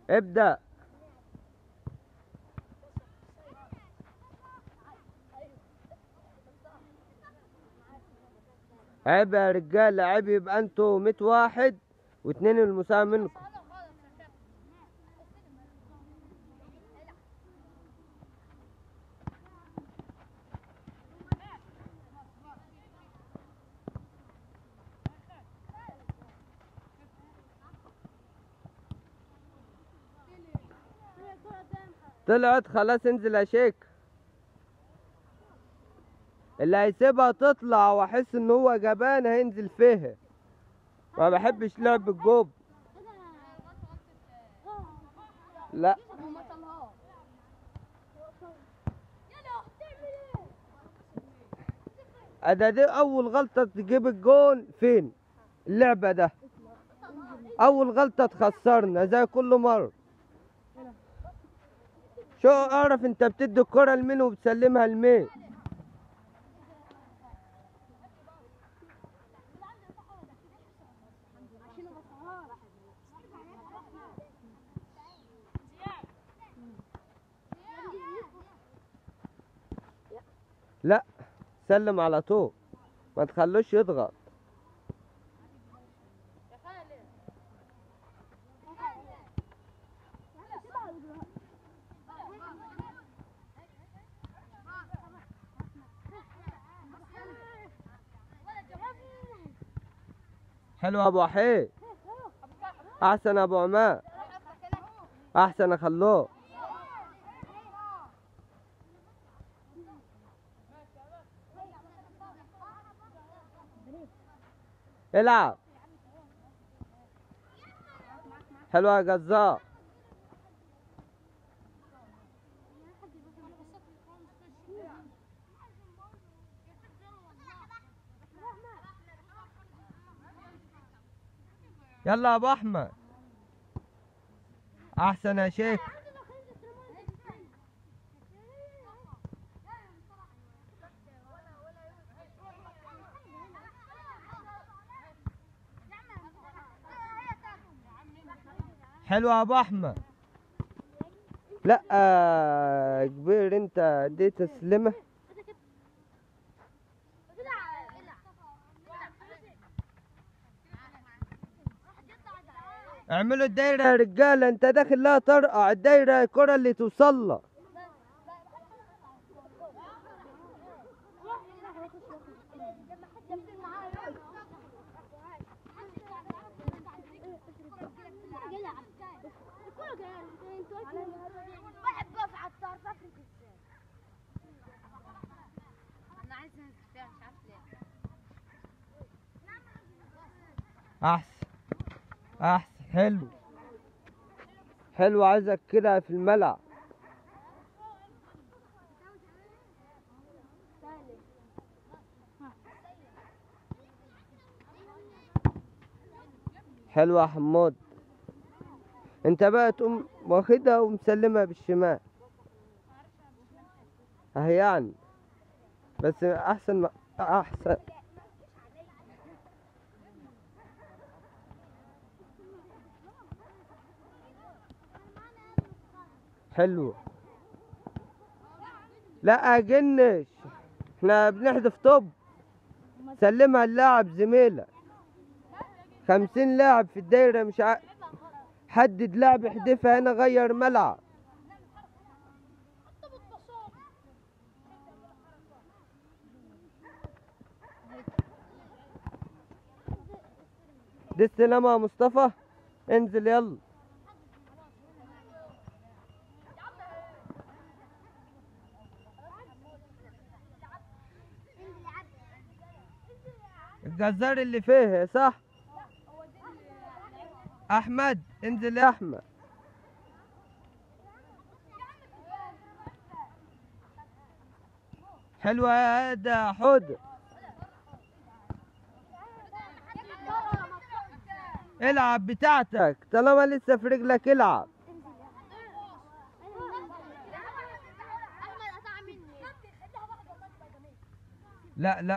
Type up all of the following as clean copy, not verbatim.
ابدأ. عيب يا رجالة، عيب يبقى انتوا 100 واحد واتنين المساهم منكم. طلعت خلاص، انزل يا شيك. اللي هيسيبها تطلع واحس ان هو جبان هينزل فيها. ما بحبش لعب الجوب. لا دي اول غلطة تجيب الجون فين اللعبة ده. اول غلطة تخسرنا زي كل مرة. شو اعرف انت بتدي الكرة لمين وبتسلمها لمين. لا سلم على طول، ما تخلوش يضغط. حلو يا ابو وحيد، احسن يا ابو عماد، احسن يا خلوه. العب. حلو يا جزار. يلا يا ابو احمد، احسن يا شيخ. حلو يا ابو احمد. لا كبير، انت اديت تسلمه. اعملوا الدايرة يا رجالة، انت داخل لها طرقع الدايرة، الكرة اللي توصل لها. احسن احسن، حلو حلو، عايزك كده في الملعب. حلو يا حمود. انت بقى تقوم واخدها ومسلمها بالشمال اهي يعني، بس احسن ما احسن. حلو. لا اجنش، احنا بنحذف طب. سلمها اللاعب زميلك. 50 لاعب في الدايرة، مش حدد لاعب احذفها هنا، غير ملعب. دي السلامة يا مصطفى، انزل يلا. الجزار اللي فيه صح. احمد انزل يا احمد. حلوة يا حود. العب بتاعتك طالما لسه في رجلك، العب. لا لا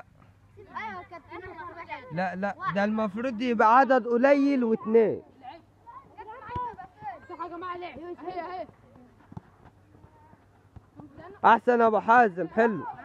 لا لا، ده المفروض يبقى عدد قليل واتنين. احسن ابو حازم، حلو.